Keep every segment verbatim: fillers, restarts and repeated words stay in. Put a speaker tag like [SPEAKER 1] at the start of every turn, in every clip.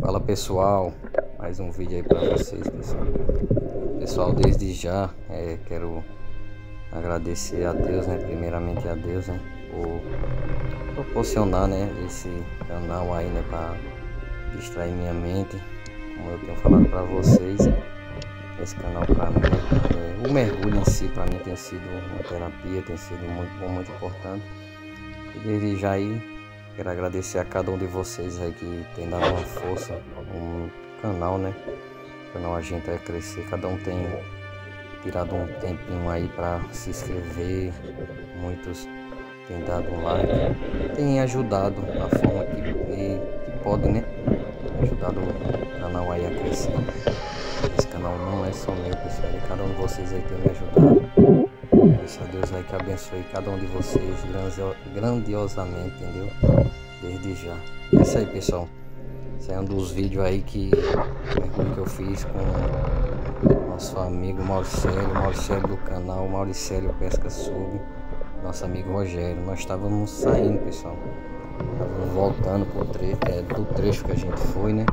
[SPEAKER 1] Fala pessoal, mais um vídeo aí para vocês, pessoal. Pessoal, desde já é, quero agradecer a Deus, né? Primeiramente a Deus, né? Por proporcionar, né? Esse canal aí, né? Para distrair minha mente, como eu tenho falado para vocês. Esse canal para mim, é, o mergulho em si para mim tem sido uma terapia, tem sido muito bom, muito importante. E desde já aí quero agradecer a cada um de vocês aí que tem dado uma força no canal, né? O canal a gente vai crescer, cada um tem tirado um tempinho aí para se inscrever, muitos têm dado um like, tem ajudado da forma que, que, que pode, né? Ajudado o canal aí a crescer. Esse canal não é só meu, pessoal, e cada um de vocês aí tem me ajudado. Peço a Deus aí que abençoe cada um de vocês grandiosamente, entendeu? Desde já. É isso aí, pessoal. Esse é um dos vídeos aí que, que eu fiz com nosso amigo Mauricélio, Mauricélio do canal Mauricélio Pesca Sub, nosso amigo Rogério. Nós estávamos saindo, pessoal. Estávamos voltando pro tre é, do trecho que a gente foi, né?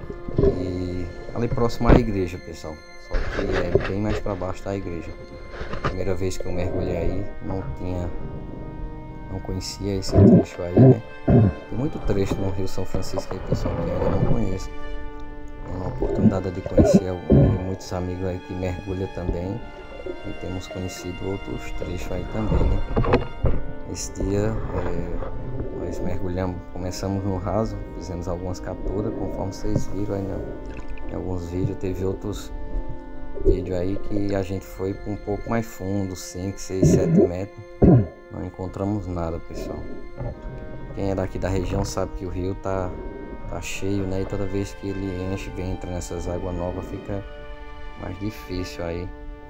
[SPEAKER 1] E ali próximo à igreja, pessoal. Só que é bem mais para baixo da igreja. Primeira vez que eu mergulhei aí, não tinha, não conhecia esse trecho aí, né? Tem muito trecho no Rio São Francisco aí, pessoal, que eu não conheço. Tenho uma oportunidade de conhecer muitos amigos aí que mergulham também. E temos conhecido outros trechos aí também, né? Esse dia é, nós mergulhamos, começamos no raso, fizemos algumas capturas, conforme vocês viram aí, né? Em alguns vídeos, teve outros vídeo aí que a gente foi um pouco mais fundo, cinco, seis, sete metros. Não encontramos nada, pessoal. Quem é daqui da região sabe que o rio tá, tá cheio, né? E toda vez que ele enche, vem entra nessas águas novas, fica mais difícil aí.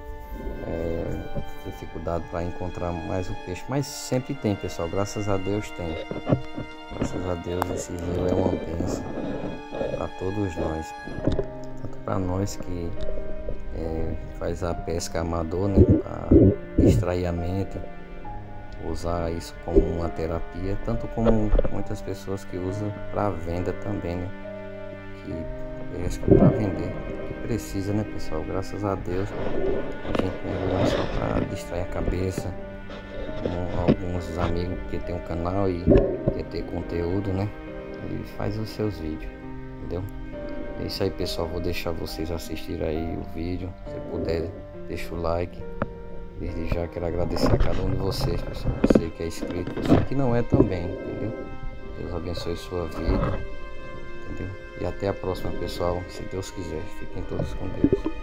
[SPEAKER 1] É, dificuldade para encontrar mais o peixe. Mas sempre tem, pessoal. Graças a Deus tem. Graças a Deus esse rio é uma bênção para todos nós. Tanto para nós que É, faz a pesca amador, né, para distrair a mente, usar isso como uma terapia, tanto como muitas pessoas que usam para venda também, né, que pesca para vender, que precisa, né, pessoal. Graças a Deus a gente mergulha só para distrair a cabeça, com alguns amigos que tem um canal e quer ter conteúdo, né, e faz os seus vídeos, entendeu? É isso aí, pessoal, vou deixar vocês assistirem aí o vídeo. Se puder, deixa o like. Desde já quero agradecer a cada um de vocês, pessoal. Você que é inscrito, você que não é também, entendeu? Deus abençoe sua vida, entendeu? E até a próxima, pessoal, se Deus quiser. Fiquem todos com Deus.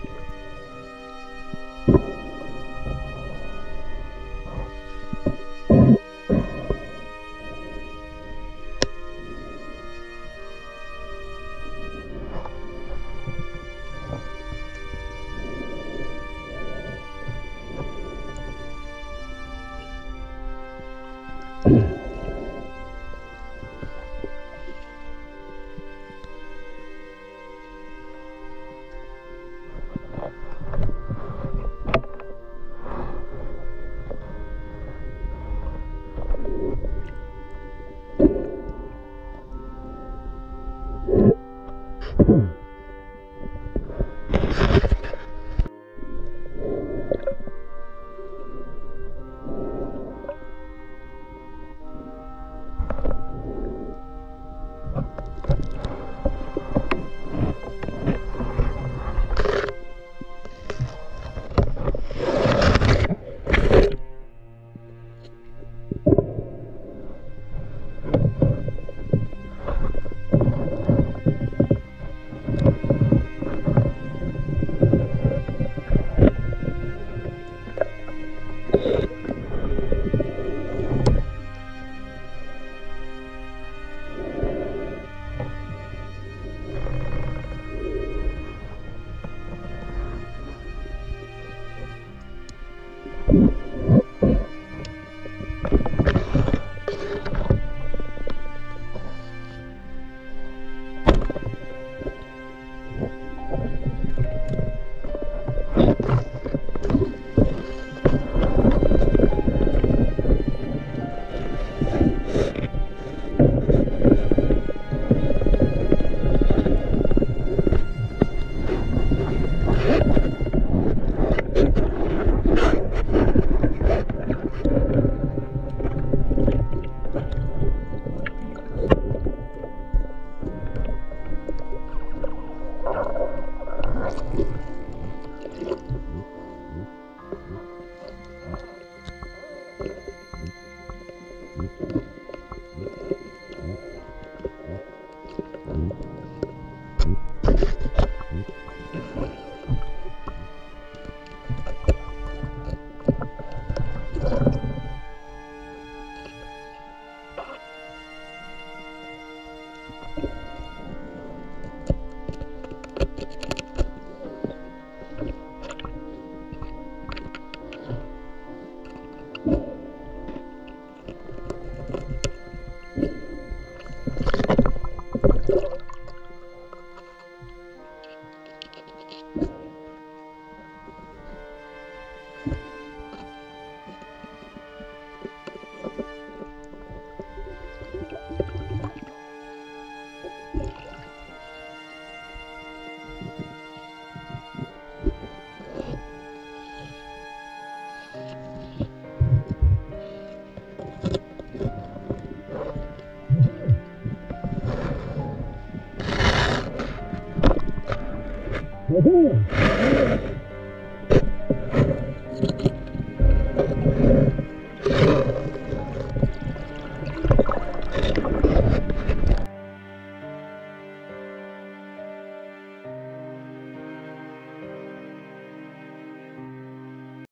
[SPEAKER 2] Uhum.